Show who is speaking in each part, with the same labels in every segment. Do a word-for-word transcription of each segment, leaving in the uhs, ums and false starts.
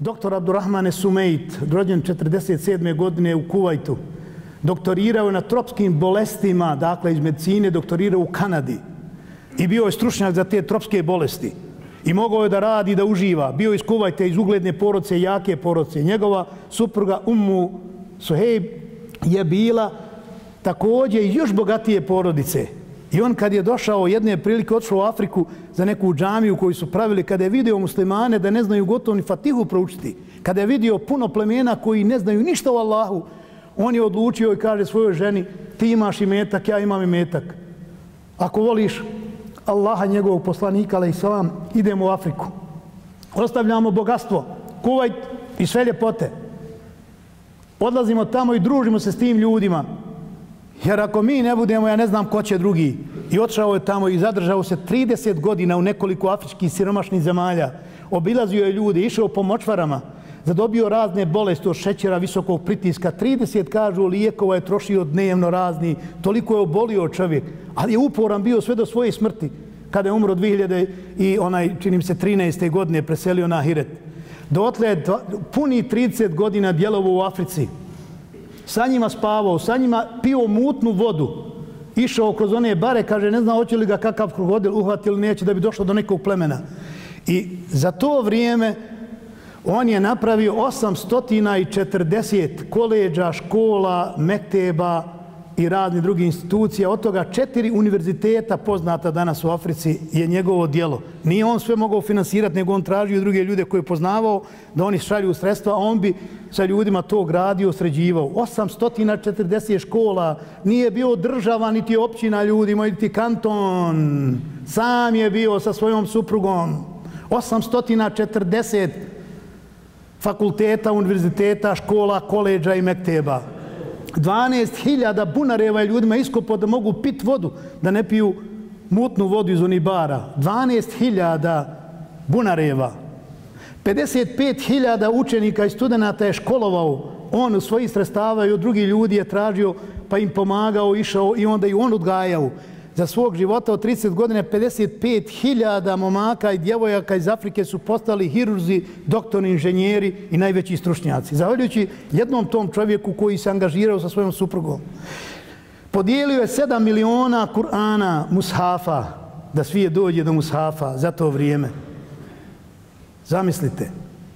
Speaker 1: doktor Abdurrahmane Sumeit, rođen četrdeset sedme godine u Kuvajtu, doktorirao je na tropskim bolestima, dakle iz medicine, doktorirao u Kanadi i bio je stručnjak za te tropske bolesti. I mogao je da radi i da uživa. Bio iz Kuvajta, iz ugledne porodice, jake porodice. Njegova supruga Ummu Suhejb je bila također još bogatije porodice. I on kad je došao jedne prilike, otišao u Afriku za neku džamiju koju su pravili, kada je vidio muslimane da ne znaju gotovo ni Fatihu proučiti, kada je vidio puno plemena koji ne znaju ništa o Allahu, on je odlučio i kaže svojoj ženi, ti imaš imetak, ja imam imetak. Ako voliš Allaha, njegovog poslanika, alejhi selam, idemo u Afriku. Ostavljamo bogatstvo, Kuvajt i sve ljepote. Odlazimo tamo i družimo se s tim ljudima. Jer ako mi ne budemo, ja ne znam ko će drugi. I otišao je tamo i zadržao se trideset godina u nekoliko afričkih siromašnih zemalja. Obilazio je ljude, išao po močvarama, zadobio razne bolesti od šećera, visokog pritiska. trideset, kažu, lijekova je trošio dnevno razni. Toliko je obolio čovjek. Ali je uporan bio sve do svoje smrti. Kada je umro dvije hiljade i onaj, čini mi se, trinaeste godine preselio na Ahiret. Dotle je puni trideset godina djelovao u Africi. Sa njima spavao, sa njima pio mutnu vodu. Išao kroz one bare, kaže, ne znam hoće li ga kakav krokodil uhvati ili neće da bi došlo do nekog plemena. I za to vrijeme on je napravio osamsto četrdeset koleđa, škola, mekteba i raznih drugih institucija. Od toga četiri univerziteta poznata danas u Africi je njegovo djelo. Nije on sve mogao finansirati, nego on tražio druge ljude koje je poznavao da oni šalju sredstva, a on bi sa ljudima to gradio, sređivao. osamsto četrdeset škola, nije bio država, niti općina ljudima, niti kanton. Sam je bio sa svojom suprugom. osamsto četrdeset fakulteta, univerziteta, škola, koleđa i mekteba. dvanaest hiljada bunareva je ljudima iskopao da mogu pit vodu, da ne piju mutnu vodu iz onih bara. dvanaest hiljada bunareva. pedeset pet hiljada učenika i studenta je školovao. On u svojih sredstava i od drugih ljudi je tražio, pa im pomagao, išao i onda i on odgajao. Za svog života od trideset godine pedeset pet hiljada momaka i djevojaka iz Afrike su postali hirurzi, doktori, inženjeri i najveći stručnjaci. Zahvaljujući jednom tom čovjeku koji se angažirao sa svojom suprugom. Podijelio je sedam miliona Kur'ana, mushafa, da svijet dođe do mushafa za to vrijeme. Zamislite.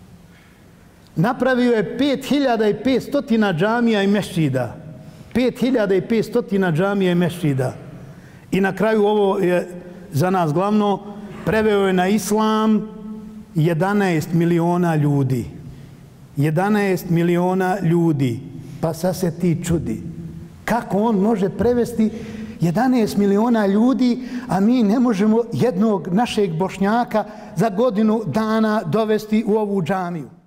Speaker 1: Napravio je pet hiljada petsto džamija i mešćida. pet hiljada petsto džamija i mešćida. I na kraju, ovo je za nas glavno, preveo je na islam jedanaest miliona ljudi. jedanaest miliona ljudi. Pa sad se ti čudi. Kako on može prevesti jedanaest miliona ljudi, a mi ne možemo jednog našeg Bošnjaka za godinu dana dovesti u ovu džamiju?